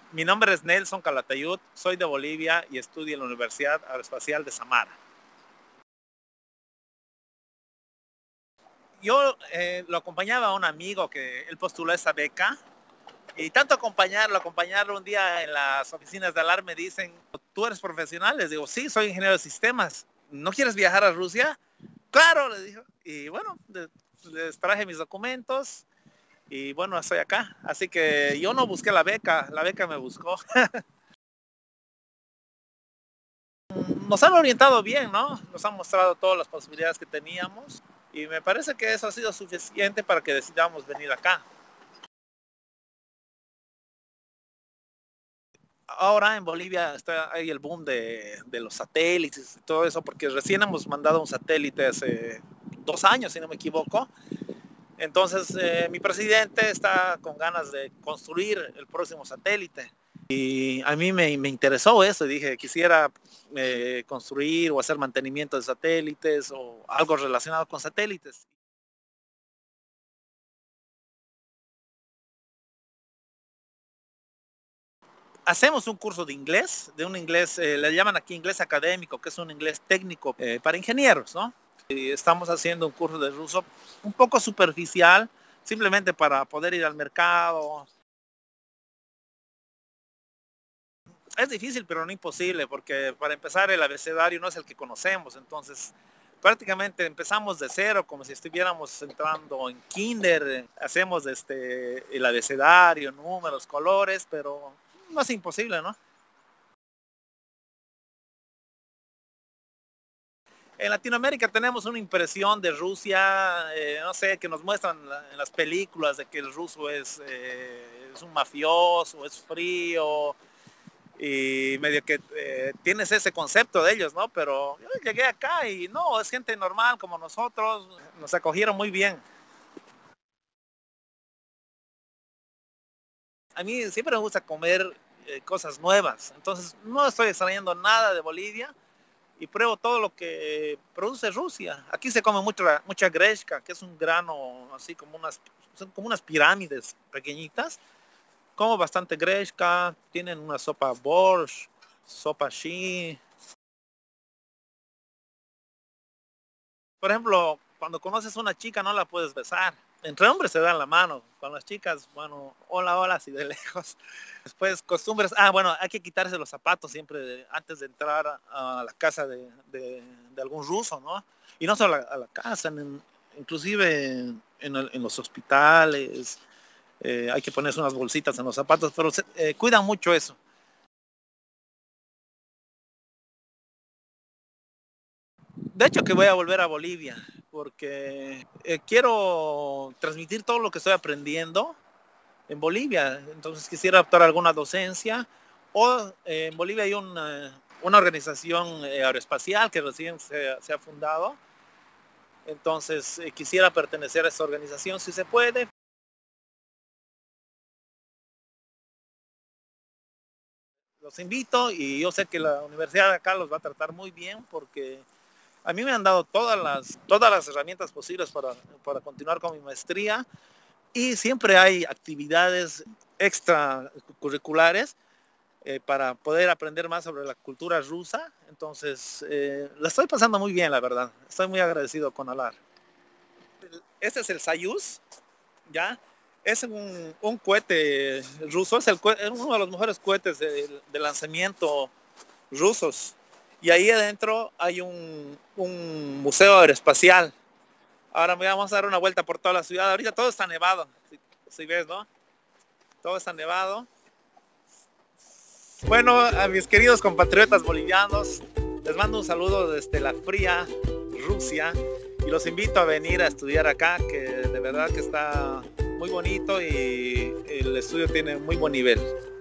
Mi nombre es Nelson Calatayud, soy de Bolivia y estudio en la Universidad Aeroespacial de Samara. Yo lo acompañaba a un amigo que él postuló esa beca y tanto acompañarlo un día en las oficinas de Alar me dicen, ¿tú eres profesional? Les digo, sí, soy ingeniero de sistemas. ¿No quieres viajar a Rusia? Claro, le dijo. Y bueno, les traje mis documentos y bueno, estoy acá. Así que yo no busqué la beca me buscó. Nos han orientado bien, ¿no? Nos han mostrado todas las posibilidades que teníamos y me parece que eso ha sido suficiente para que decidamos venir acá. Ahora en Bolivia está ahí el boom de los satélites y todo eso, porque recién hemos mandado un satélite hace 2 años, si no me equivoco. Entonces, mi presidente está con ganas de construir el próximo satélite. Y a mí me interesó eso, y dije, quisiera construir o hacer mantenimiento de satélites o algo relacionado con satélites. Hacemos un curso de un inglés, le llaman aquí inglés académico, que es un inglés técnico para ingenieros, ¿no? Y estamos haciendo un curso de ruso un poco superficial, simplemente para poder ir al mercado. Es difícil, pero no imposible, porque para empezar el abecedario no es el que conocemos, entonces prácticamente empezamos de cero, como si estuviéramos entrando en kinder, hacemos el abecedario, números, colores, pero no es imposible, ¿no? En Latinoamérica tenemos una impresión de Rusia, no sé, que nos muestran en las películas de que el ruso es un mafioso, es frío, y medio que tienes ese concepto de ellos, ¿no? Pero yo llegué acá y no, es gente normal como nosotros, nos acogieron muy bien. A mí siempre me gusta comer cosas nuevas, entonces no estoy extrañando nada de Bolivia y pruebo todo lo que produce Rusia. Aquí se come mucha grechka, que es un grano así como son como unas pirámides pequeñitas. Como bastante grechka, tienen una sopa borscht, sopa shi. Por ejemplo, cuando conoces a una chica no la puedes besar. Entre hombres se dan la mano, con las chicas, bueno, hola, hola, así de lejos. Después, costumbres, bueno, hay que quitarse los zapatos siempre antes de entrar a la casa de algún ruso, ¿no? Y no solo a la casa, inclusive en los hospitales, hay que ponerse unas bolsitas en los zapatos, pero cuidan mucho eso. De hecho que voy a volver a Bolivia, porque quiero transmitir todo lo que estoy aprendiendo en Bolivia. Entonces quisiera optar a alguna docencia o en Bolivia hay una organización aeroespacial que recién se ha fundado. Entonces quisiera pertenecer a esa organización si se puede. Los invito y yo sé que la universidad de acá los va a tratar muy bien porque a mí me han dado todas las herramientas posibles para continuar con mi maestría y siempre hay actividades extracurriculares para poder aprender más sobre la cultura rusa. Entonces, la estoy pasando muy bien, la verdad. Estoy muy agradecido con Alar. Este es el Soyuz, ¿ya? Es un cohete ruso, es uno de los mejores cohetes de lanzamiento rusos. Y ahí adentro hay un museo aeroespacial. Ahora vamos a dar una vuelta por toda la ciudad. Ahorita todo está nevado, si ves, ¿no? Todo está nevado. Bueno, a mis queridos compatriotas bolivianos, les mando un saludo desde la fría Rusia y los invito a venir a estudiar acá, que de verdad que está muy bonito y el estudio tiene muy buen nivel.